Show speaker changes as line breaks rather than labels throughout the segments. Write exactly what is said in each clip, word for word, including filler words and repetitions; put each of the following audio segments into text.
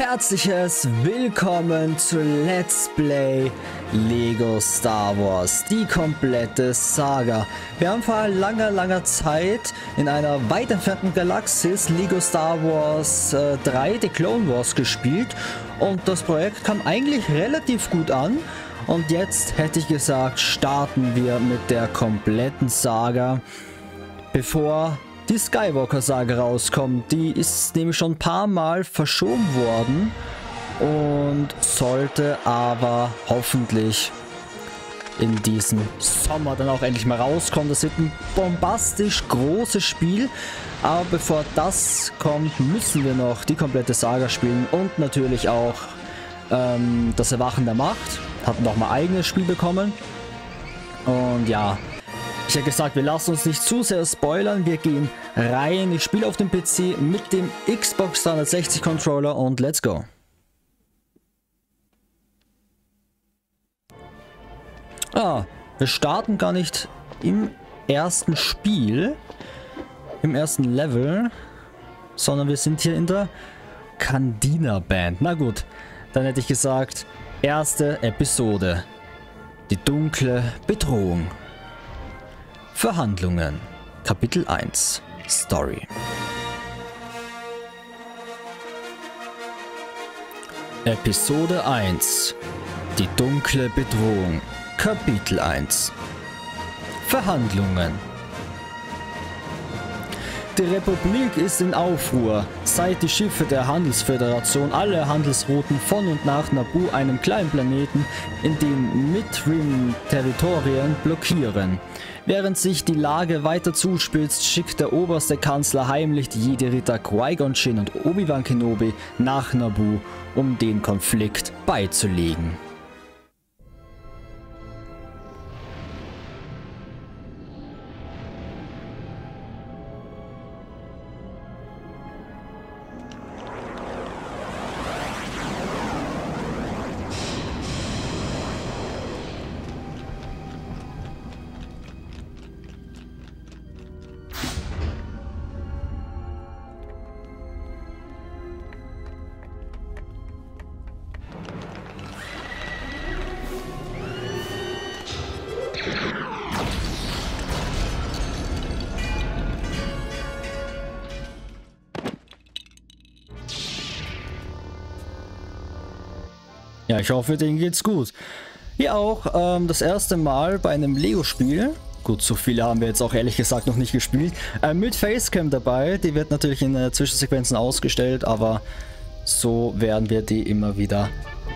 herzliches Willkommen zu Let's Play Lego Star Wars, die komplette Saga. Wir haben vor langer, langer Zeit in einer weit entfernten Galaxis Lego Star Wars äh, drei, The Clone Wars, gespielt und das Projekt kam eigentlich relativ gut an. Und jetzt hätte ich gesagt, starten wir mit der kompletten Saga, bevor die Skywalker-Saga rauskommt. Die ist nämlich schon ein paar Mal verschoben worden und sollte aber hoffentlich in diesem Sommer dann auch endlich mal rauskommen. Das wird ein bombastisch großes Spiel, aber bevor das kommt, müssen wir noch die komplette Saga spielen und natürlich auch ähm, das Erwachen der Macht. Hat noch mal eigenes Spiel bekommen und ja, ich habe gesagt, wir lassen uns nicht zu sehr spoilern, wir gehen rein. Ich spiele auf dem P C mit dem Xbox dreihundertsechzig Controller und let's go. Ah, wir starten gar nicht im ersten Spiel, im ersten Level, sondern wir sind hier in der Cantina Band. Na gut, dann hätte ich gesagt, erste Episode, die dunkle Bedrohung. Verhandlungen. Kapitel eins. Story. Episode eins. Die dunkle Bedrohung. Kapitel eins. Verhandlungen. Die Republik ist in Aufruhr, seit die Schiffe der Handelsföderation alle Handelsrouten von und nach Naboo, einem kleinen Planeten, in den Mid-Rim-Territorien, blockieren. Während sich die Lage weiter zuspitzt, schickt der oberste Kanzler heimlich die Jedi-Ritter Qui-Gon Jinn und Obi-Wan Kenobi nach Naboo, um den Konflikt beizulegen. Ja, ich hoffe, denen geht's gut. Hier auch ähm, das erste Mal bei einem Lego-Spiel. Gut, so viele haben wir jetzt auch ehrlich gesagt noch nicht gespielt. Äh, mit Facecam dabei. Die wird natürlich in äh, Zwischensequenzen ausgestellt, aber so werden wir die immer wieder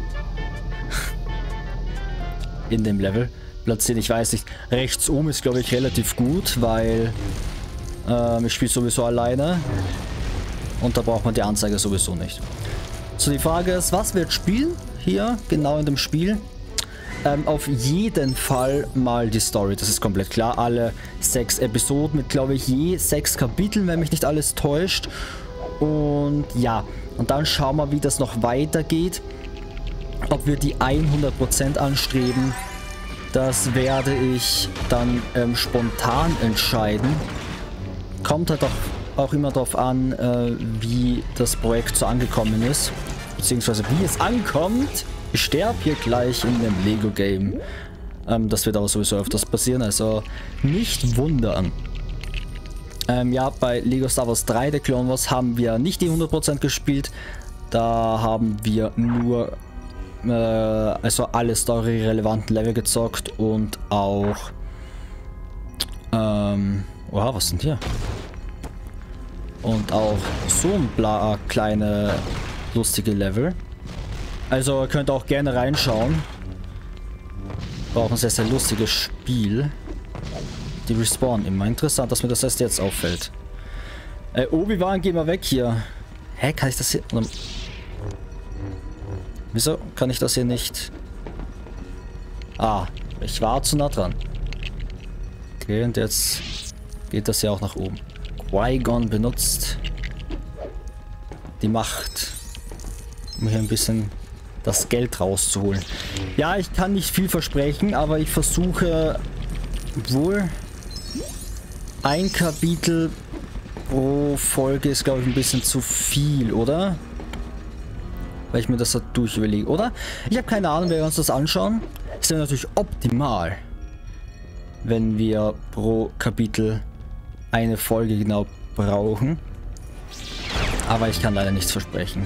in dem Level platzieren. Ich weiß nicht, rechts oben ist, glaube ich, relativ gut, weil äh, ich spiele sowieso alleine und da braucht man die Anzeige sowieso nicht. So, die Frage ist, was wird spielen? Hier, genau in dem Spiel. Ähm, auf jeden Fall mal die Story, das ist komplett klar. Alle sechs Episoden mit, glaube ich, je sechs Kapiteln, wenn mich nicht alles täuscht. Und ja, und dann schauen wir, wie das noch weitergeht. Ob wir die hundert Prozent anstreben, das werde ich dann ähm, spontan entscheiden. Kommt halt auch, auch immer darauf an, äh, wie das Projekt so angekommen ist. Beziehungsweise wie es ankommt. Ich sterbe hier gleich in dem Lego-Game. Ähm, das wird aber sowieso öfters passieren, also nicht wundern. Ähm, ja, bei Lego Star Wars drei, The Clone Wars, haben wir nicht die hundert Prozent gespielt. Da haben wir nur äh, also alle story-relevanten Level gezockt und auch ähm, oha, was sind hier? Und auch so ein bla kleine lustige Level. Also ihr könnt auch gerne reinschauen. War auch ein sehr, sehr lustiges Spiel. Die respawnen immer. Interessant, dass mir das erst jetzt auffällt. Äh, Obi-Wan, geh mal weg hier. Hä, kann ich das hier... Wieso kann ich das hier nicht... Ah, ich war zu nah dran. Okay, und jetzt geht das ja auch nach oben. Qui-Gon benutzt die Macht, um hier ein bisschen das Geld rauszuholen. Ja, ich kann nicht viel versprechen, aber ich versuche wohl ein Kapitel pro Folge ist, glaube ich, ein bisschen zu viel, oder? weil ich mir das so durch überlege, oder? Ich habe keine Ahnung, wenn wir uns das anschauen. Ist ja natürlich optimal, wenn wir pro Kapitel eine Folge genau brauchen. Aber ich kann leider nichts versprechen.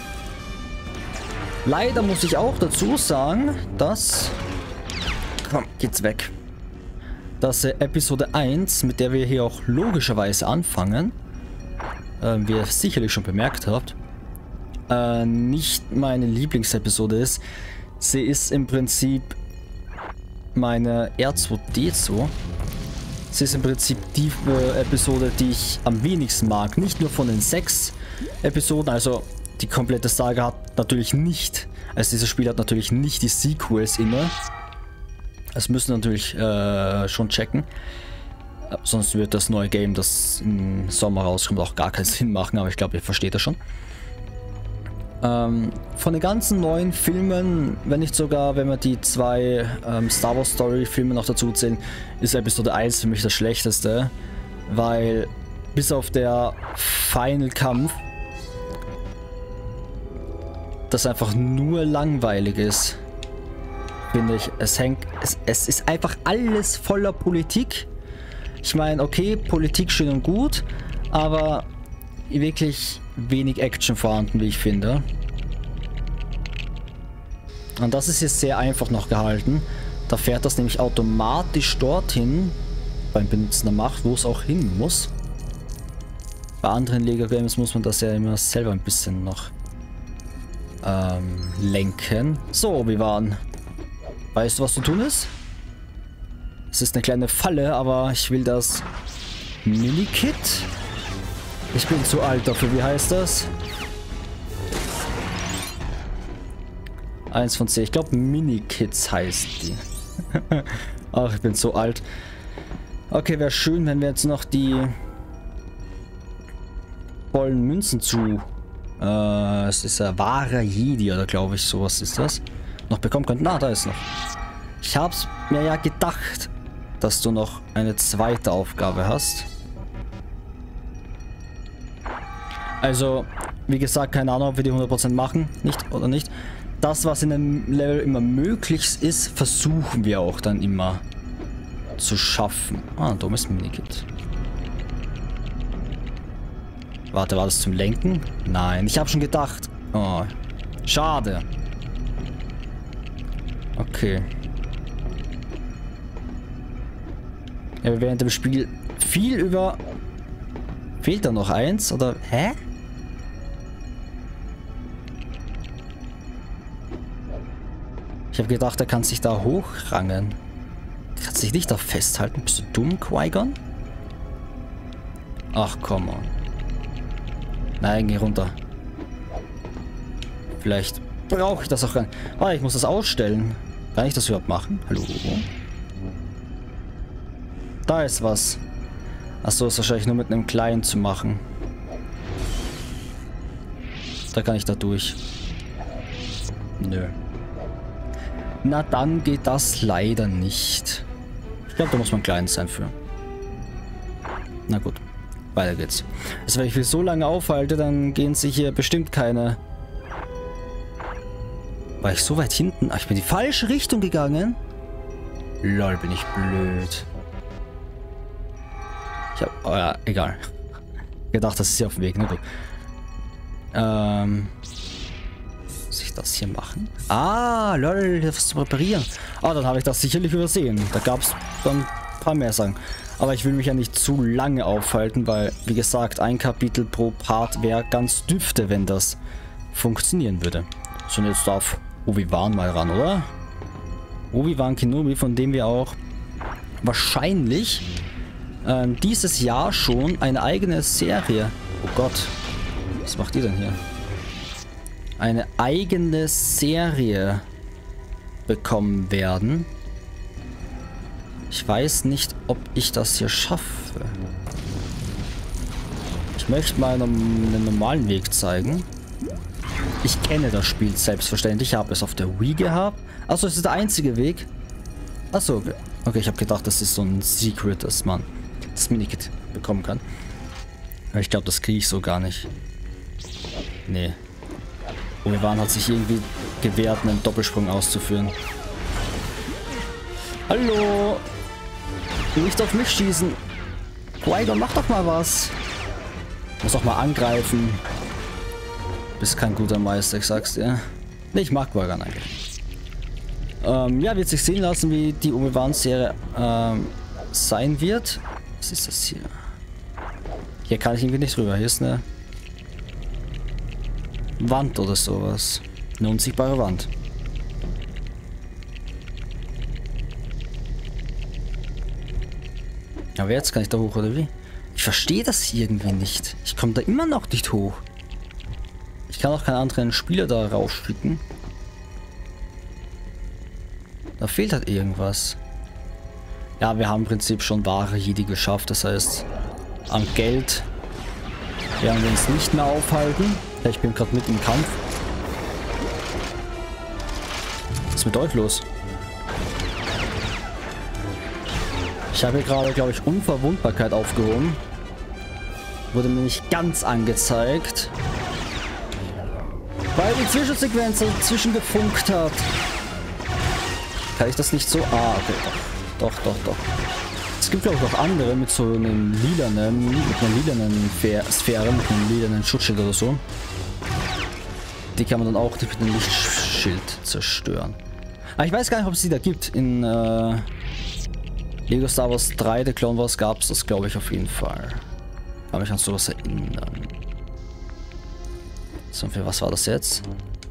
Leider muss ich auch dazu sagen, dass... Komm, geht's weg. Dass äh, Episode eins, mit der wir hier auch logischerweise anfangen, äh, wie ihr sicherlich schon bemerkt habt, äh, nicht meine Lieblingsepisode ist. Sie ist im Prinzip meine R zwei D zwei. Sie ist im Prinzip die äh, Episode, die ich am wenigsten mag. Nicht nur von den sechs Episoden, also die komplette Saga hat natürlich nicht, also dieses Spiel hat natürlich nicht die Sequels inne. Das müssen wir natürlich äh, schon checken. Sonst wird das neue Game, das im Sommer rauskommt, auch gar keinen Sinn machen, aber ich glaube, ihr versteht das schon. Ähm, von den ganzen neuen Filmen, wenn nicht sogar, wenn wir die zwei ähm, Star Wars Story Filme noch dazu zählen, ist Episode eins für mich das schlechteste, weil bis auf der Final Kampf das einfach nur langweilig ist, finde ich. Es hängt, es, es ist einfach alles voller Politik. Ich meine, okay, Politik schön und gut, aber wirklich wenig Action vorhanden, wie ich finde. Und das ist jetzt sehr einfach noch gehalten. Da fährt das nämlich automatisch dorthin, beim Benutzen der Macht, wo es auch hin muss. Bei anderen Lego Games muss man das ja immer selber ein bisschen noch ähm, lenken. So, Obi-Wan. Weißt du, was zu tun ist? Es ist eine kleine Falle, aber ich will das Mini-Kit. Ich bin zu alt dafür. Wie heißt das? Eins von zehn. Ich glaube, Mini-Kits heißt die. Ach, ich bin so alt. Okay, wäre schön, wenn wir jetzt noch die vollen Münzen zu... Äh, es ist ein wahrer Jedi, oder glaube ich, sowas ist das. Noch bekommen könnten. Na, da ist noch. Ich hab's mir ja gedacht, dass du noch eine zweite Aufgabe hast. Also, wie gesagt, keine Ahnung, ob wir die hundert Prozent machen, nicht oder nicht. Das, was in dem Level immer möglich ist, versuchen wir auch dann immer zu schaffen. Ah, ein dummes Minikit. Warte, war das zum Lenken? Nein, ich habe schon gedacht. Oh, schade. Okay. Ja, wir während dem Spiel viel über... Fehlt da noch eins? Oder... Hä? Ich habe gedacht, er kann sich da hochrangen. Kann sich nicht da festhalten. Bist du dumm, Qui-Gon? Ach, komm on. Nein, geh runter. Vielleicht brauche ich das auch rein. Ah, ich muss das ausstellen. Kann ich das überhaupt machen? Hallo? Da ist was. Achso, ist wahrscheinlich nur mit einem kleinen zu machen. Da kann ich da durch. Nö. Na, dann geht das leider nicht. Ich glaube, da muss man klein sein für. Na gut. Weiter geht's. Also wenn ich mich so lange aufhalte, dann gehen sich hier bestimmt keine... War ich so weit hinten? Ach, ich bin in die falsche Richtung gegangen. Lol, bin ich blöd. Ich hab... Oh ja, egal. Gedacht, das ist ja auf dem Weg. Na gut. Ähm... Muss ich das hier machen? Ah, lol, was zu reparieren. Ah, dann habe ich das sicherlich übersehen. Da gab es dann ein paar mehr Sachen. Aber ich will mich ja nicht zu lange aufhalten, weil, wie gesagt, ein Kapitel pro Part wäre ganz dürfte, wenn das funktionieren würde. So, und jetzt darf Obi-Wan mal ran, oder? Obi-Wan Kenobi, von dem wir auch wahrscheinlich ähm, dieses Jahr schon eine eigene Serie... Oh Gott, was macht ihr denn hier? Eine eigene Serie bekommen werden. Ich weiß nicht, ob ich das hier schaffe. Ich möchte mal einen normalen Weg zeigen. Ich kenne das Spiel selbstverständlich. Ich habe es auf der Wii gehabt. Achso, es ist der einzige Weg. Achso, okay. Okay, ich habe gedacht, das ist so ein Secret, dass man das Minikit bekommen kann. Aber ich glaube, das kriege ich so gar nicht. Nee. Obi-Wan hat sich irgendwie gewehrt, einen Doppelsprung auszuführen. Hallo! Nicht auf mich schießen! Qui-Gon, mach doch mal was! Muss doch mal angreifen. Bist kein guter Meister, ich sag's dir. Ne, ich mag Qui-Gon eigentlich. Ähm, ja, wird sich sehen lassen, wie die Obi-Wan-Serie ähm, sein wird. Was ist das hier? Hier kann ich irgendwie nicht rüber. Hier ist eine Wand oder sowas. Eine unsichtbare Wand. Aber jetzt kann ich da hoch, oder wie? Ich verstehe das irgendwie nicht. Ich komme da immer noch nicht hoch. Ich kann auch keinen anderen Spieler da rausschicken. Da fehlt halt irgendwas. Ja, wir haben im Prinzip schon wahre Jedi geschafft. Das heißt, am Geld werden wir uns nicht mehr aufhalten. Ich bin gerade mit im Kampf. Was ist mit euch los? Ich habe hier gerade, glaube ich, Unverwundbarkeit aufgehoben. Wurde mir nicht ganz angezeigt. Weil die Zwischensequenz dazwischen gefunkt hat. Kann ich das nicht so... Ah, okay, doch. Doch, doch, doch. Es gibt, glaube ich, auch andere mit so einem lilanen, mit einer lilanen Sphäre, mit einem lilanen Schutzschild oder so. Die kann man dann auch mit einem Lichtschild zerstören. Aber ich weiß gar nicht, ob es die da gibt. In äh, Lego Star Wars drei, The Clone Wars, gab es das, glaube ich, auf jeden Fall. Kann mich an sowas erinnern. So, für was war das jetzt?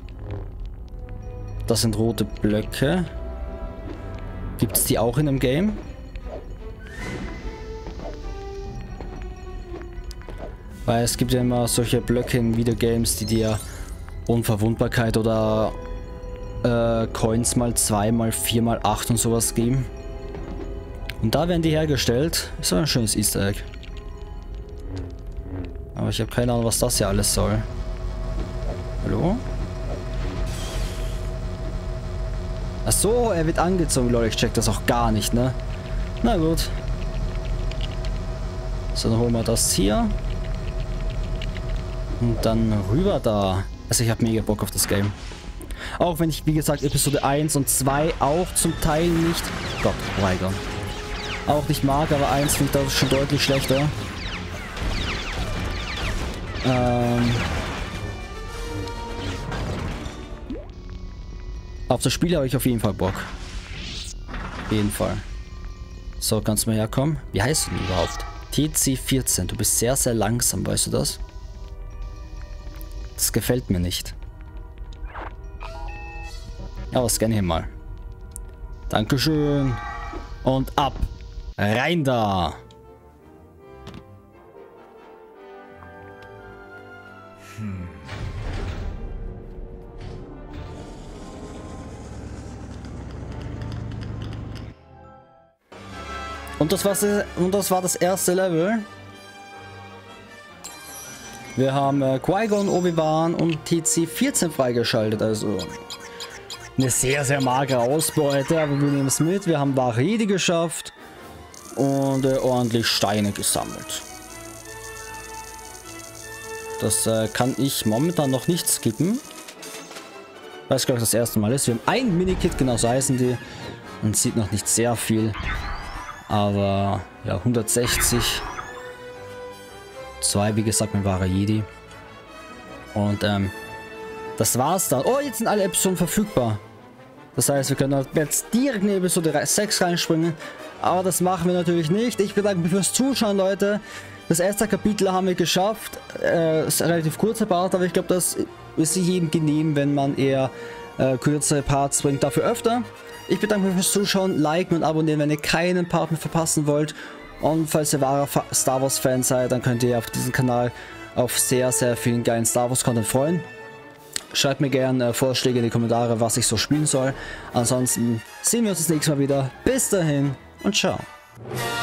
Das sind rote Blöcke. Gibt es die auch in dem Game? Weil es gibt ja immer solche Blöcke in Videogames, die dir Unverwundbarkeit oder äh, Coins mal zwei, mal vier, mal acht und sowas geben. Und da werden die hergestellt. Ist aber ein schönes Easter Egg. Aber ich habe keine Ahnung, was das hier alles soll. Hallo? Ach so, er wird angezogen, Leute. Ich check das auch gar nicht, ne? Na gut. So, dann holen wir das hier. Und dann rüber da. Also ich habe mega Bock auf das Game. Auch wenn ich, wie gesagt, Episode eins und zwei auch zum Teil nicht... Gott, Qui-Gon. Auch nicht mag, aber eins finde ich das schon deutlich schlechter. Ähm... Auf das Spiel habe ich auf jeden Fall Bock. Auf jeden Fall. So, kannst du mal herkommen? Wie heißt du denn überhaupt? T C vierzehn. Du bist sehr, sehr langsam, weißt du das? Das gefällt mir nicht. Aber scanne hier mal. Dankeschön. Und ab. Rein da. Hm. Und das, war's, und das war das erste Level. Wir haben äh, Qui-Gon, Obi-Wan und T C vierzehn freigeschaltet. Also eine sehr, sehr magere Ausbeute. Aber wir nehmen es mit. Wir haben wahre Jedi geschafft. Und äh, ordentlich Steine gesammelt. Das äh, kann ich momentan noch nicht skippen. Weil es, glaube ich, das erste Mal ist. Wir haben ein Minikit, genau so heißen die. Man sieht noch nicht sehr viel. Aber ja, hundertsechzig. Zwei, wie gesagt, mit wahrer Jedi. Und ähm, das war's dann. Oh, jetzt sind alle Episoden verfügbar. Das heißt, wir können jetzt direkt in Episode sechs reinspringen. Aber das machen wir natürlich nicht. Ich bedanke mich fürs Zuschauen, Leute. Das erste Kapitel haben wir geschafft. Äh, ist relativ kurzer Part, aber ich glaube, das ist sich jedem genehm, wenn man eher äh, kürzere Parts bringt. Dafür öfter. Ich bedanke mich fürs Zuschauen, liken und abonnieren, wenn ihr keinen Part mehr verpassen wollt. Und falls ihr wahrer Star Wars Fan seid, dann könnt ihr auf diesem Kanal auf sehr, sehr vielen geilen Star Wars Content freuen. Schreibt mir gerne äh, Vorschläge in die Kommentare, was ich so spielen soll. Ansonsten sehen wir uns das nächste Mal wieder. Bis dahin und ciao.